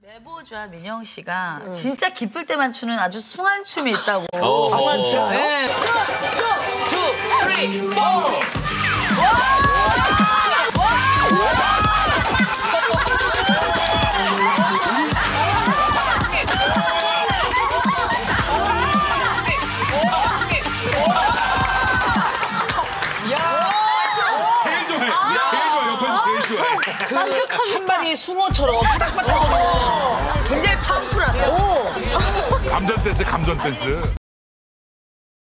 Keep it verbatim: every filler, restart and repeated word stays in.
제보자 민영 씨가 진짜 기쁠 때만 추는 아주 숭한 춤이 있다고. 숭한 춤? 네. 제일 좋아해. 제일 좋아. 옆에서 제일 좋아해. 그 한 마리 숭어처럼 바닥바닥거리는 굉장히 파워풀하다. 감전 댄스, 감전 댄스.